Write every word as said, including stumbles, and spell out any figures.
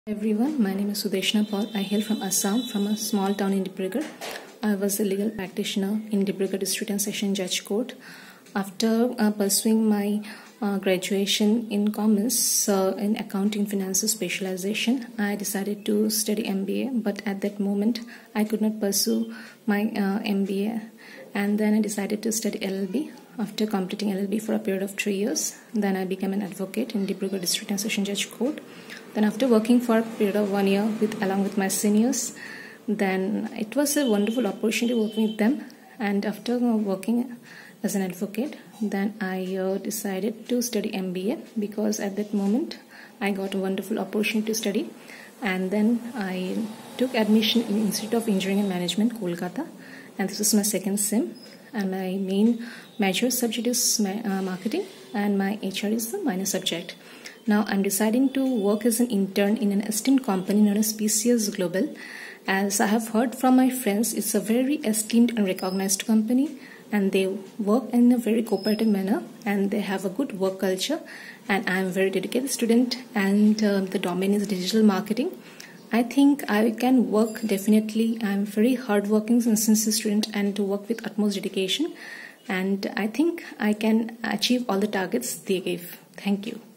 Everyone, my name is Sudeshna Paul. I hail from Assam, from a small town in Dibrugarh. I was a legal practitioner in Dibrugarh District and Session Judge Court. After uh, pursuing my uh, graduation in commerce uh, in accounting finance specialization, I decided to study M B A. But at that moment, I could not pursue my uh, M B A, and then I decided to study L L B. After completing L L B for a period of three years, then I became an advocate in Dibrugarh District and Session Judge Court. Then after working for a period of one year with along with my seniors, then it was a wonderful opportunity working with them. And after working as an advocate, then I uh, decided to study M B A, because at that moment I got a wonderful opportunity to study. And then I took admission in Institute of Engineering and Management, Kolkata, and this is my second sim. And my main major subject is ma uh, marketing, and my H R is the minor subject. Now I'm deciding to work as an intern in an esteemed company known as P C S Global. As I have heard from my friends, it's a very esteemed and recognized company, and they work in a very cooperative manner, and they have a good work culture. And I'm a very dedicated student, and uh, the domain is digital marketing. I think I can work definitely. I'm very hardworking and sincere student, and to work with utmost dedication. And I think I can achieve all the targets they gave. Thank you.